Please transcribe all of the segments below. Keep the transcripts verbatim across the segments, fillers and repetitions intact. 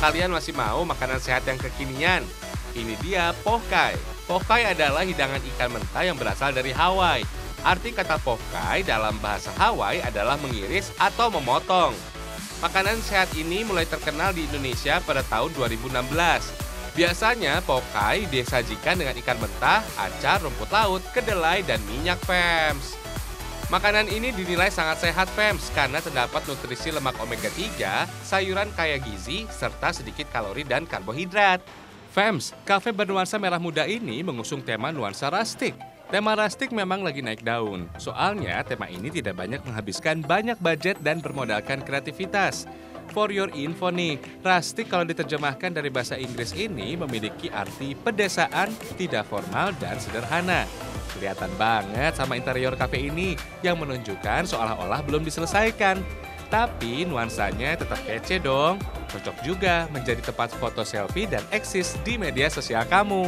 kalian masih mau makanan sehat yang kekinian? Ini dia pokai. Pokai adalah hidangan ikan mentah yang berasal dari Hawaii. Arti kata pokai dalam bahasa Hawaii adalah mengiris atau memotong. Makanan sehat ini mulai terkenal di Indonesia pada tahun dua ribu enam belas. Biasanya pokai disajikan dengan ikan mentah, acar, rumput laut, kedelai, dan minyak Fems. Makanan ini dinilai sangat sehat Fems karena terdapat nutrisi lemak omega tiga, sayuran kaya gizi, serta sedikit kalori dan karbohidrat. Fems, kafe bernuansa merah muda ini mengusung tema nuansa rustic. Tema rustic memang lagi naik daun. Soalnya tema ini tidak banyak menghabiskan banyak budget dan bermodalkan kreativitas. For your info nih, rustic kalau diterjemahkan dari bahasa Inggris ini memiliki arti pedesaan, tidak formal, dan sederhana. Kelihatan banget sama interior kafe ini yang menunjukkan seolah-olah belum diselesaikan. Tapi nuansanya tetap kece dong. Cocok juga menjadi tempat foto selfie dan eksis di media sosial kamu.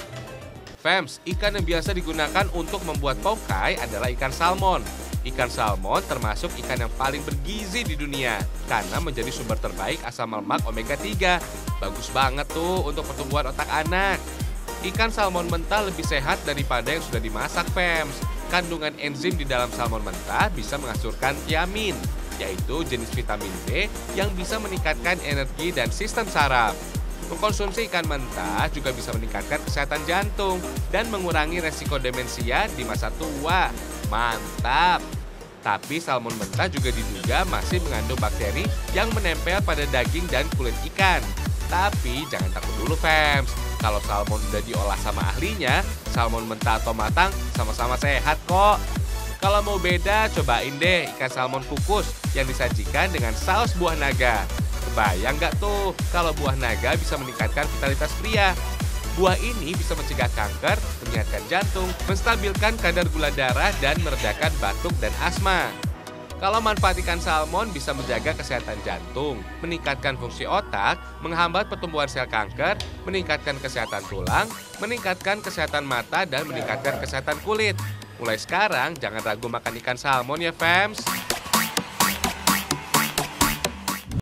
Fems, ikan yang biasa digunakan untuk membuat pokai adalah ikan salmon. Ikan salmon termasuk ikan yang paling bergizi di dunia karena menjadi sumber terbaik asam lemak omega tiga. Bagus banget tuh untuk pertumbuhan otak anak. Ikan salmon mentah lebih sehat daripada yang sudah dimasak, Fems. Kandungan enzim di dalam salmon mentah bisa menghasilkan thiamin, yaitu jenis vitamin B yang bisa meningkatkan energi dan sistem saraf. Mengkonsumsi ikan mentah juga bisa meningkatkan kesehatan jantung dan mengurangi resiko demensia di masa tua. Mantap! Tapi salmon mentah juga diduga masih mengandung bakteri yang menempel pada daging dan kulit ikan. Tapi jangan takut dulu, Fems. Kalau salmon udah diolah sama ahlinya, salmon mentah atau matang sama-sama sehat kok. Kalau mau beda, cobain deh ikan salmon kukus yang disajikan dengan saus buah naga. Kebayang nggak tuh kalau buah naga bisa meningkatkan vitalitas pria? Buah ini bisa mencegah kanker, menyehatkan jantung, menstabilkan kadar gula darah, dan meredakan batuk dan asma. Kalau manfaat ikan salmon bisa menjaga kesehatan jantung, meningkatkan fungsi otak, menghambat pertumbuhan sel kanker, meningkatkan kesehatan tulang, meningkatkan kesehatan mata, dan meningkatkan kesehatan kulit. Mulai sekarang, jangan ragu makan ikan salmon ya, Fems.